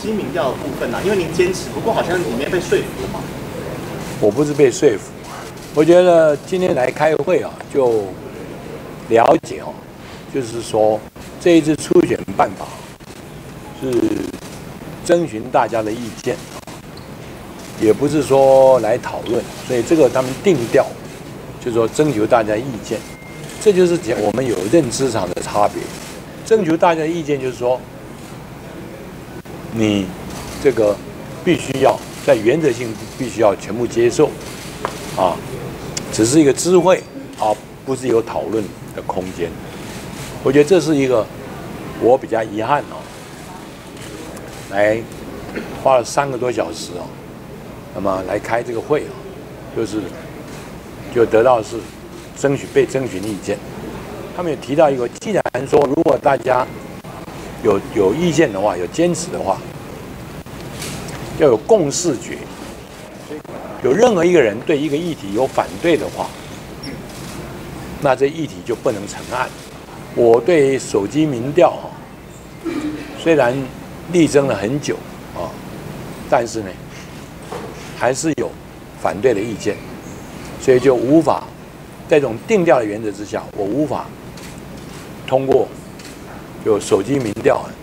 机民调的部分因为您坚持，不过好像里面被说服了嘛。 我不是被说服，我觉得今天来开会就了解就是说这一次初选办法是征询大家的意见，也不是说来讨论，所以这个他们定调就是说征求大家意见，这就是我们有认知上的差别。征求大家的意见就是说，你这个必须要在原则性必须要全部接受，只是一个知会不是有讨论的空间。我觉得这是一个我比较遗憾来花了3个多小时那么来开这个会就得到的是被征询意见。他们也提到一个，既然说如果大家有意见的话，有坚持的话，要有共识决。有任何一个人对一个议题有反对的话，那这议题就不能成案。我对手机民调虽然力争了很久但是呢，还是有反对的意见，所以就无法在这种定调的原则之下，我无法通过就手机民调